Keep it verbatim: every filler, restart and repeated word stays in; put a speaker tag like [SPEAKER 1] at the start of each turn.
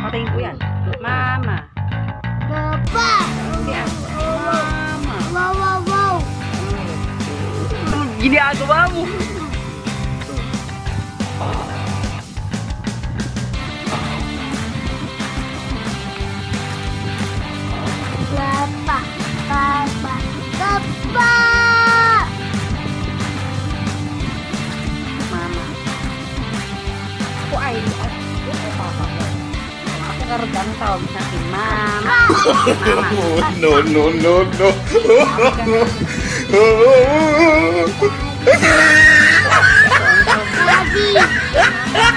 [SPEAKER 1] Patayin ko yan. Mama.
[SPEAKER 2] Papa.
[SPEAKER 1] Yan. Mama.
[SPEAKER 2] Wow, wow, wow.
[SPEAKER 1] Anong ginagawa mo?
[SPEAKER 2] Papa. Papa. Papa.
[SPEAKER 1] Mama. Ako ay, at ako ay papa ko. Ako karag ang tawag sa akin, Mama. Mama.
[SPEAKER 3] No, no, no, no.
[SPEAKER 2] Daddy.